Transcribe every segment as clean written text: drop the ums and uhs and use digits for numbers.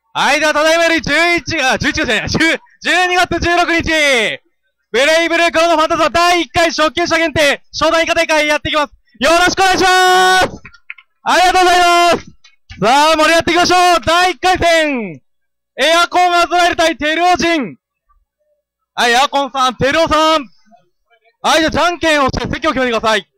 はい、ではただいまより11じゃない、12月16日、ブレイブルークロノファンタズマ第1回初級者限定初代課大会やっていきます。よろしくお願いします。ありがとうございます。さあ、盛り上がっていきましょう。第1回戦、エアコンアズラエル対テルオ陣。はい、エアコンさん、テルオさん。はい、じゃあ、じゃんけんをして席を決めてください。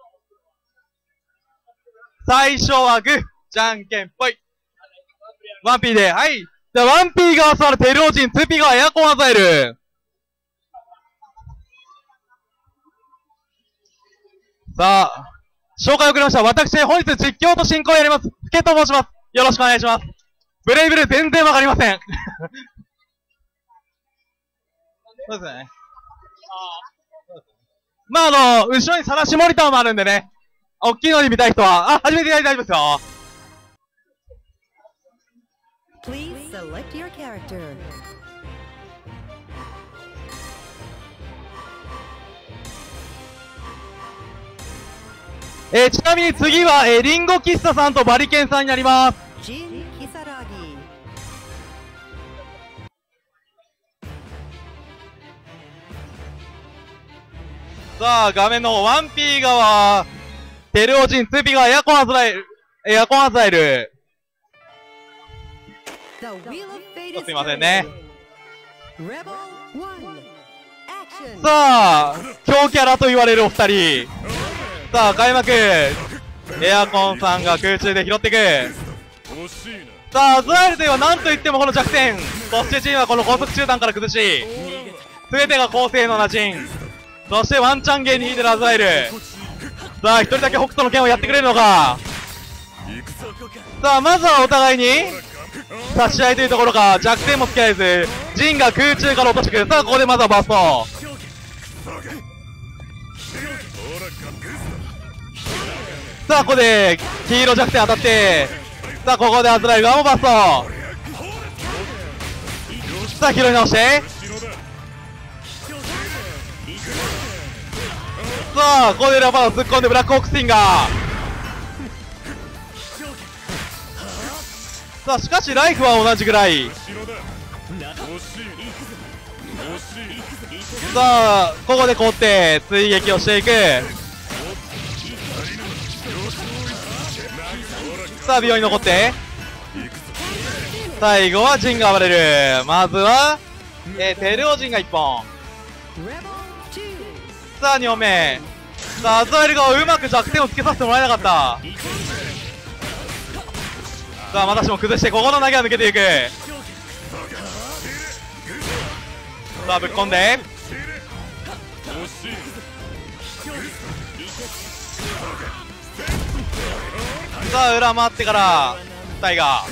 最初はグー、じゃんけんぽい。1P で、はい。じゃあ、1P 側座るテルオ陣、2P 側エアコンアズラエル。さあ、紹介を送りました。私、本日実況と進行をやります。ふけと申します。よろしくお願いします。ブレイブルー全然わかりません。そうですね。まあ、後ろにさらしモニターもあるんでね。大きいのに見たい人は、始めていただいて大丈夫ですよ。 Please select your character. ちなみに次は、リンゴ喫茶さんとバリケンさんになります。 ジン・キサラギ。 さあ、画面の方、1P 側、テルオジン、2P 側、エアコンアズラエル。すいませんね。さあ、強キャラと言われるお二人。さあ、開幕。エアコンさんが空中で拾っていく。さあ、アズラエルというのは何と言ってもこの弱点。そして陣はこの高速中段から崩し、全てが高性能な陣。そしてワンチャンゲーに引いてるアズラエル。さあ、一人だけ北斗の剣をやってくれるのか。さあ、まずはお互いに差し合いというところか、弱点もつけられず、陣が空中から落としてくる。さあ、ここでまずはバースト。さあ、ここで黄色弱点当たって、さあ、ここでアズラエル側もバースト。さあ、拾い直して、さあ、ここでラバーを突っ込んでブラックホークスインガー。さあ、しかしライフは同じぐらい。さあ、ここで凍って追撃をしていく。さあ、美容に残って、最後は陣が暴れる。まずは、テルオ陣が1本。さあ、2本目。さあ、アズラエル側うまく弱点をつけさせてもらえなかった。さあ、またしも崩して、ここの投げは抜けていく。さあ、ぶっ込んで、さあ、裏回ってからタイガー。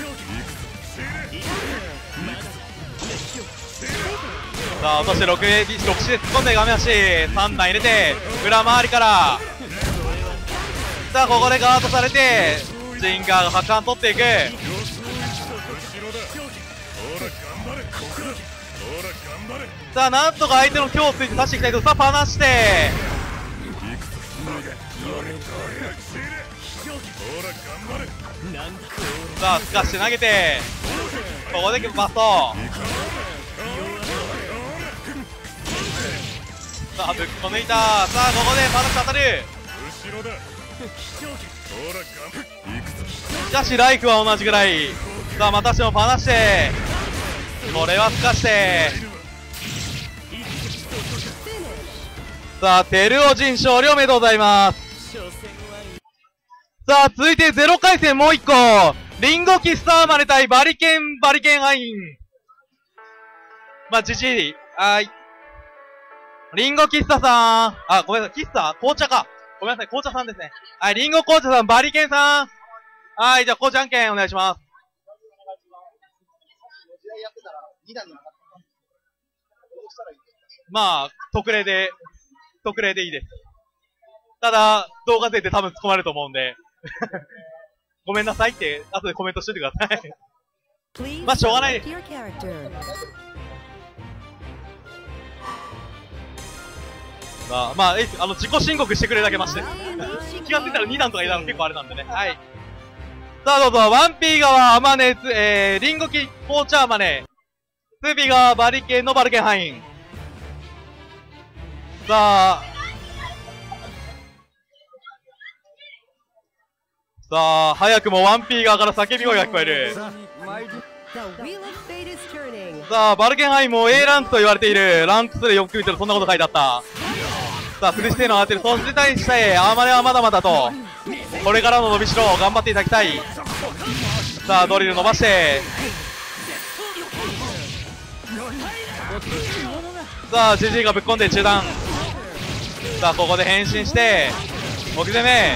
さあ、落として6で突っ込んで画面足3段入れて裏回りから、さあ、ここでガードされてジンガーが発艦取っていく。さあ、なんとか相手の強をついて刺していきたいと。さあ、パナして、さあ、すかして投げて、ここでバスト。さあ、ぶっこ抜いた。さあ、ここでパナして当たる。しかしライフは同じぐらい。さあ、またしてもパナして、これはすかして、さあ、テルオ陣勝利おめでとうございます。さあ、続いて0回戦もう1個。リンゴキスターマネ対バリケンアイン。まあ、GG。はい。リンゴキスタさん。ごめんなさい。キスタ紅茶か。ごめんなさい。紅茶さんですね。はい。リンゴ紅茶さん、バリケンさん。はい。じゃあ、じゃんけんお願いします。まあ、特例でいいです。ただ、動画出て多分突っ込まれると思うんで。ごめんなさいって、後でコメントしといてください。まあ、しょうがないです。まあ、自己申告してくれるだけまして。気がついたら2段とか1段結構あれなんでね。はい。 さあどうぞ、1P 側、アマネ、リンゴキ、ポーチャーマネ。2P 側、バリケンのバルケンハイン。さあ、早くも 1P 側から叫び声が聞こえる。さあ、バルケンハインも A ランクと言われている。ランク2でよく見てる、そんなこと書いてあった。さあ、フルステーの上がってる。そして対して、アマネはまだまだと。これからの伸びしろ、頑張っていただきたい。さあ、ドリル伸ばして。さあ、GG がぶっ込んで中段。さあ、ここで変身して、置き攻め。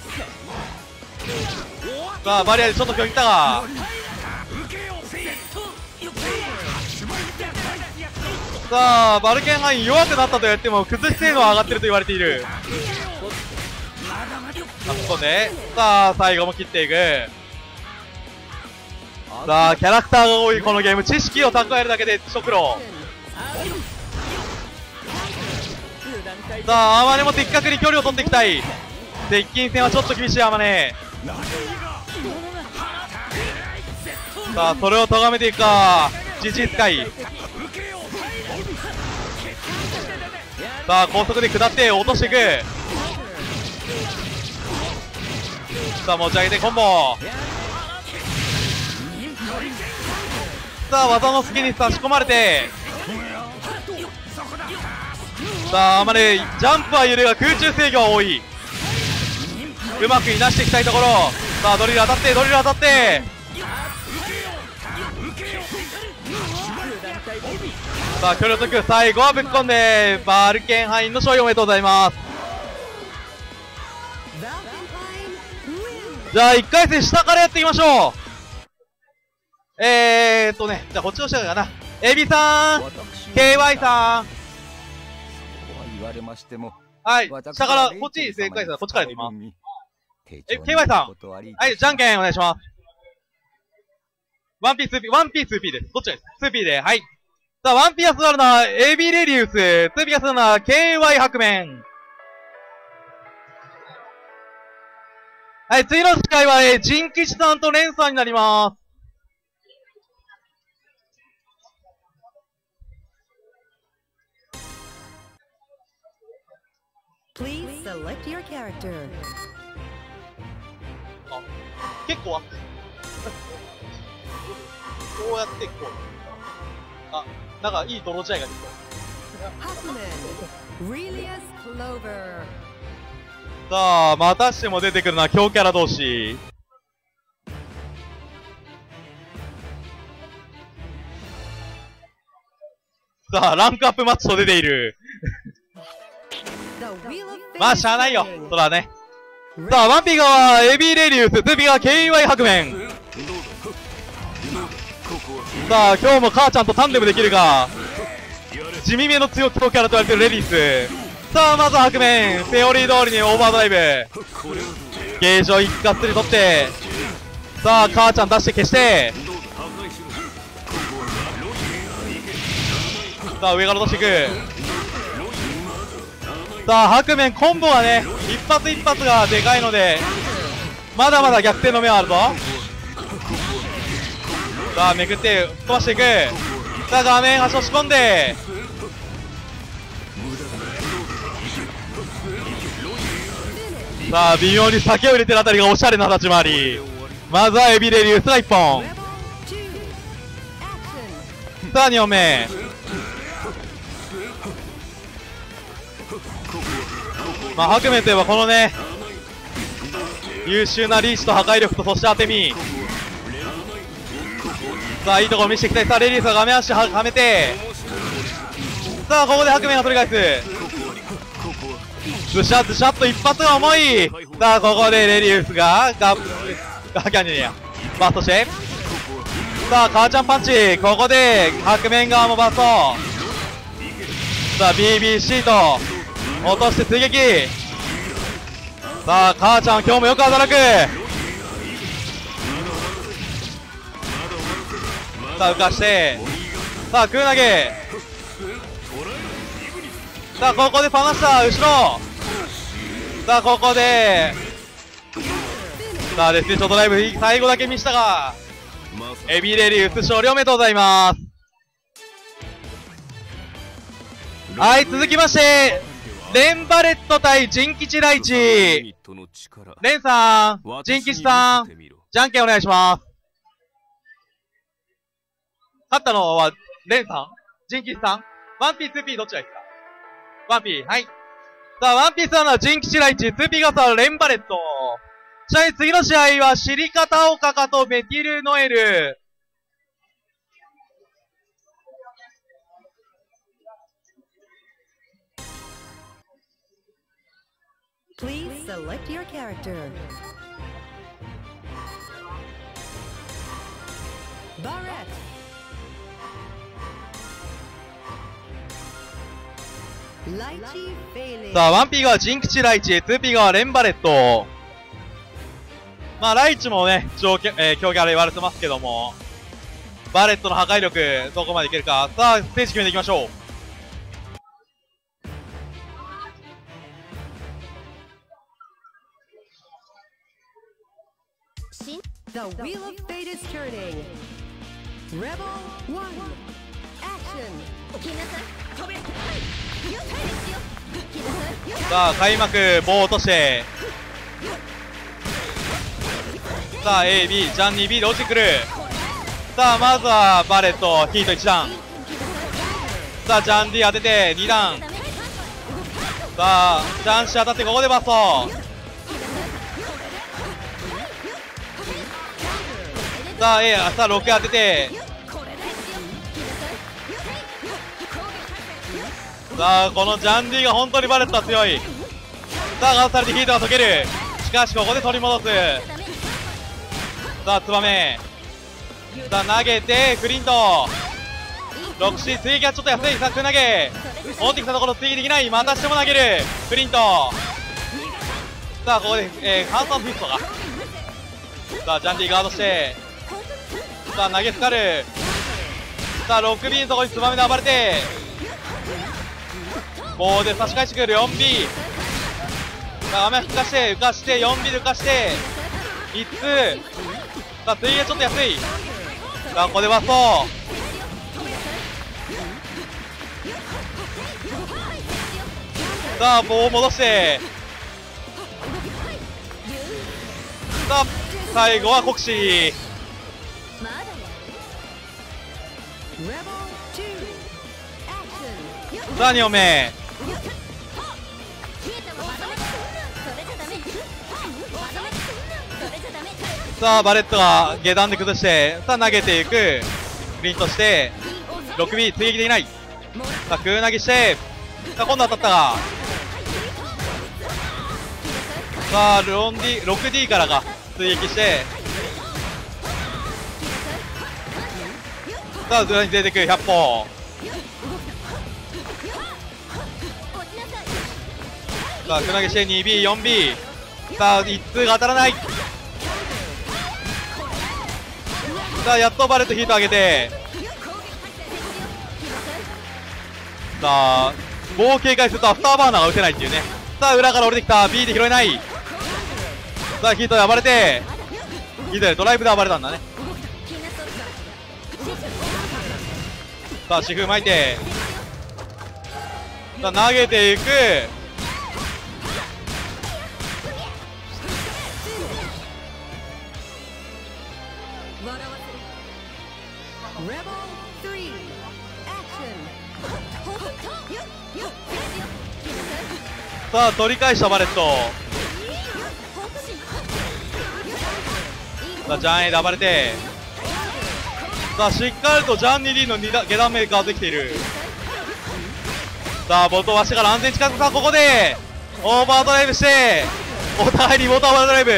さあ、バリアでちょっと今日来たが。さあ、バルケンハイン弱くなったと言っても崩し性能は上がってると言われている。あそこで、さあ最後も切っていく。さあキャラクターが多いこのゲーム、知識を蓄えるだけで一苦労。さあアマネも的確に距離を取っていきたい。接近戦はちょっと厳しいアマネ。さあそれを咎めていくか、GGスカイ。さあ高速で下って落としていく。さあ持ち上げてコンボ。さあ技の隙に差し込まれて、さああまりジャンプは緩いが空中制御は多い。うまくいなしていきたいところ。さあドリル当たって、ドリル当たって、さあ距離を解く。最後はぶっ込んでバルケンハインの勝利おめでとうございます。じゃあ1回戦下からやっていきましょう。じゃあこっちの下かな。エビさん、KY さん。はい、下から、こっち正解者、こっちからやっていきます。KY さん。はい、じゃんけんお願いします。1P、2P、1P、2P です。どっちです ?2P で、はい。さあ、1P が座るのはエビレディウス、2P が座るのは KY 白面。はい、次の司会は、ジンキシさんとレンさんになります。 Please select your character. あ、結構あった。こうやってこう。あ、なんかいい泥仕合ができた。 Hackman, Relius Clover. さあ、またしても出てくるのは強キャラ同士。さあ、ランクアップマッチと出ている。まあ、しゃあないよ。そらね。さあ、1P 側、エビレリウス、2P 側、KY 白面。さあ、今日も母ちゃんとタンデムできるか。地味めの強キャラと言われてるレディース。さあまず白面、セオリー通りにオーバードライブ、ゲージを一括で取って、さあ母ちゃん出して消して、さあ上から落としていく。さあ白面コンボがね、一発一発がでかいのでまだまだ逆転の目はあるぞ。さあめくって飛ばしていく。さあ画面端押し込んで、さあ微妙に酒を入れてるあたりがおしゃれな立ち回り。まずはエビレリウスが1本。さあ2本目。まあ白面といえばこのね、優秀なリーチと破壊力と、そして当て身。さあいいところ見せていきたい。さあレリウスが画面足はめて、さあここで白面が取り返す。ズシャズシャっと一発が重い。さあここでレリウスがキャンディやバーストして、さあ母ちゃんパンチ。ここで白面側もバースト。さあ BBC と落として追撃。さあ母ちゃん今日もよく働く。さあ浮かして、さあ空投げ。さあここでパナスター後ろ。さあここでさあデスティションドライブ最後だけ見したが、エビレリウス勝利おめでとうございます。はい、続きましてレンバレット対ジン吉ライチ。レンさん、ジン吉さん、じゃんけんお願いします。勝ったのはレンさん、ジン吉さん、1P、2P どっちがいいですか？ 1P、はい。さあ、1P さんはジン吉ライチ、2P がさレンバレット。ちなみに次の試合はシリカタオカカとメティルノエル。 Please select your character. Barrett. Lychee Failing. さあ、1P がジン吉ライチ、2P がレンバレット。まあ、ライチもね、強キャラ言われてますけども、バレットの破壊力、どこまでいけるか。さあ、ステージ決めていきましょう。 The wheel of fate is turning. Rebel 1. Action. さあ、開幕、棒を落として。さあ、A、B、ジャンニー B で落ちてくる。さあ、まずはバレット、ヒート1段。さあ、ジャン D 当てて2段。さあ、ジャンシ当たってここでバスト。さあ、A、さあ、6当てて。さあ、このジャン D が本当にバレットは強い。さあ、ガードされてヒートが解ける。しかし、ここで取り戻す。さあ、ツバメ。さあ、投げて、フリント。6C、追撃はちょっと安い。さあ、投げ。戻ってきたところ、追撃できない。またしても投げる。フリント。さあ、ここで、ハンサンフィストが。さあ、ジャンディガードして。さあ、投げつかる。さあ、6B のところにツバメで暴れて。棒で差し返してくる 4B。さあ、雨吹かして、浮かして、4B で浮かして。3つ。さあ、追撃はちょっと安い。さあ、ここでバスト。さあ、棒を戻して。さあ、最後は国士。さあ、2本目。さあ、バレットが下段で崩して、さあ、投げていく。プリントして、6B 追撃できない。さあ、空投げして、さあ、今度当たったが。さあ、6D からが追撃して、さあ、裏に出てくる100歩。さあ、空投げして 2B、4B。さあ、1通が当たらない。さあ、やっとバレットヒート上げて。さあ、棒を警戒するとアフターバーナーが打てないっていうね。さあ、裏から降りてきた B で拾えない。さあ、ヒートで暴れて、ヒートでドライブで暴れたんだね。さあ、シフ巻いて、さあ、投げていく。さあ、取り返したバレット。さあ、ジャン A で暴れて、さあ、しっかりとジャン 2D の下段メーカーできている。さあ、ボルトを足から安全近く。さあ、ここでオーバードライブして、お互いリモートオーバードライブ。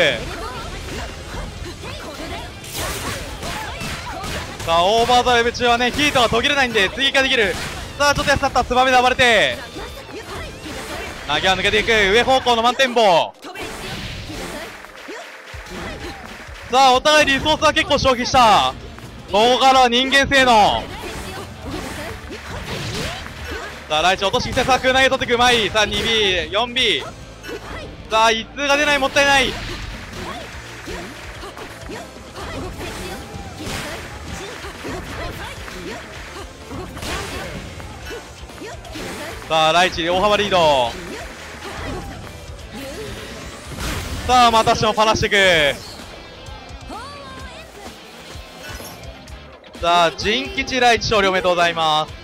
さあ、オーバードライブ中はね、ヒートが途切れないんで追撃ができる。さあ、ちょっと安かった。ツバメで暴れて、投げは抜けていく。上方向の満点棒。さあ、お互いリソースは結構消費した。ここからは人間性能。さあ、ライチ落としてきて、さあ、空投げ取ってく。うまい。さあ、2B、4B。さあ、1通が出ない。もったいない。 さあライチ大幅リード。さあまたしてもパラしていく。さあ陣吉ライチ勝利おめでとうございます。